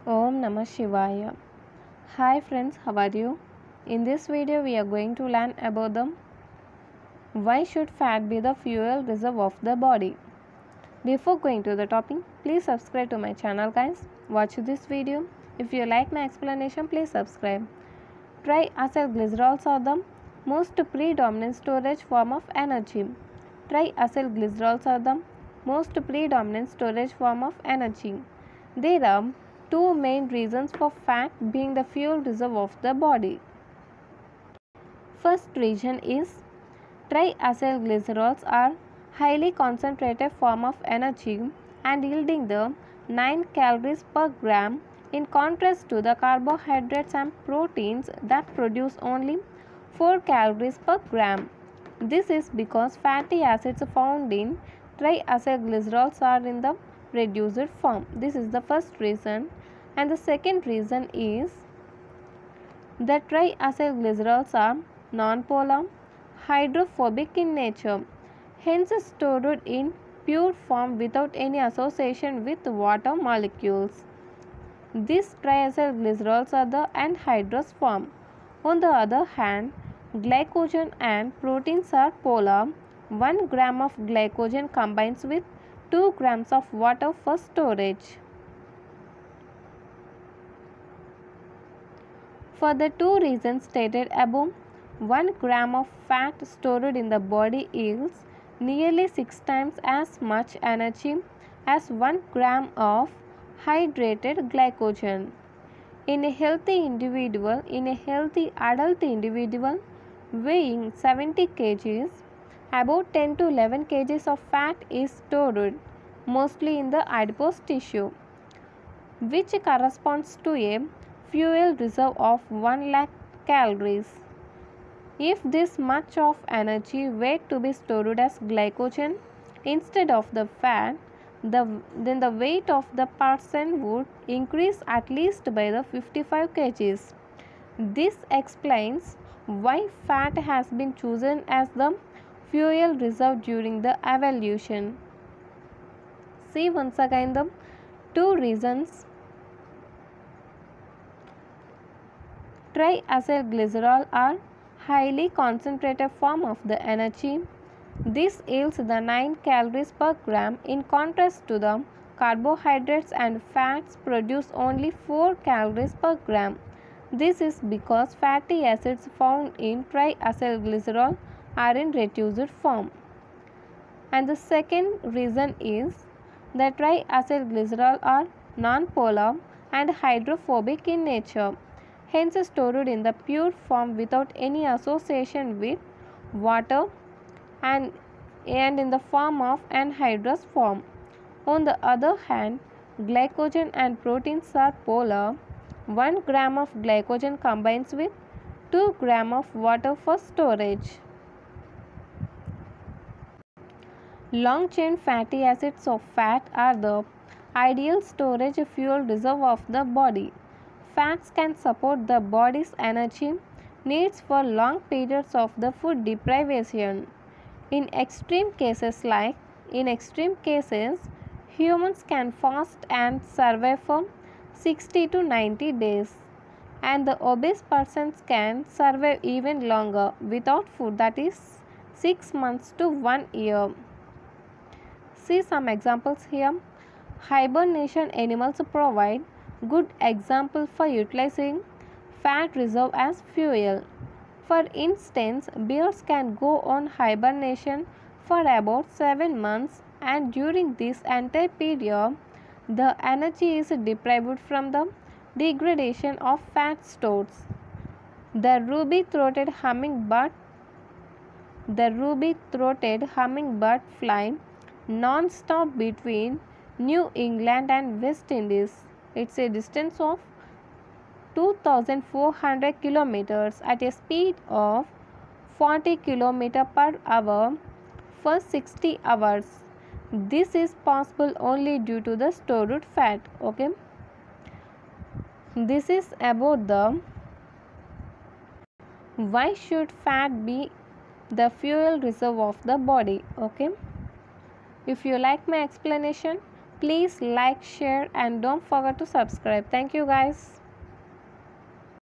Om Namah Shivaya. Hi friends, how are you? In this video we are going to learn about the why should fat be the fuel reserve of the body. Before going to the topic, please subscribe to my channel guys. Watch this video. If you like my explanation, please subscribe. Triacylglycerols are the most predominant storage form of energy. Triacylglycerols are the most predominant storage form of energy. There are two main reasons for fat being the fuel reserve of the body. First reason is triacylglycerols are highly concentrated form of energy and yielding the 9 calories per gram in contrast to the carbohydrates and proteins that produce only 4 calories per gram. This is because fatty acids found in triacylglycerols are in the reduced form. This is the first reason. And the second reason is that triacylglycerols are non-polar, hydrophobic in nature, hence stored in pure form without any association with water molecules. These triacylglycerols are the anhydrous form. On the other hand, glycogen and proteins are polar. 1 gram of glycogen combines with 2 grams of water for storage. For the two reasons stated above, 1 gram of fat stored in the body yields nearly 6 times as much energy as 1 gram of hydrated glycogen. In a healthy adult individual weighing 70 kg, about 10 to 11 kg of fat is stored, mostly in the adipose tissue, which corresponds to a fuel reserve of 1 lakh calories. If this much of energy were to be stored as glycogen instead of the fat, then the weight of the person would increase at least by the 55 kgs. This explains why fat has been chosen as the fuel reserve during the evolution. See once again the two reasons. Triacylglycerol are highly concentrated form of the energy. This yields the 9 calories per gram in contrast to the carbohydrates and fats produce only 4 calories per gram. This is because fatty acids found in triacylglycerol are in reduced form. And the second reason is that triacylglycerol are non-polar and hydrophobic in nature, hence stored in the pure form without any association with water and in the form of anhydrous form. On the other hand, glycogen and proteins are polar. 1 gram of glycogen combines with 2 gram of water for storage. Long chain fatty acids of fat are the ideal storage fuel reserve of the body. Fats can support the body's energy needs for long periods of the food deprivation. In extreme cases, humans can fast and survive for 60 to 90 days, and the obese persons can survive even longer without food, that is 6 months to 1 year. See some examples here. Hibernation animals provide good example for utilizing fat reserve as fuel. For instance, bears can go on hibernation for about 7 months, and during this entire period, the energy is deprived from the degradation of fat stores. The ruby-throated hummingbird fly non-stop between New England and West Indies. It's a distance of 2,400 kilometers at a speed of 40 km per hour for 60 hours. This is possible only due to the stored fat. Okay. This is about the why should fat be the fuel reserve of the body. Okay. If you like my explanation, Please like, share, and don't forget to subscribe. Thank you, guys.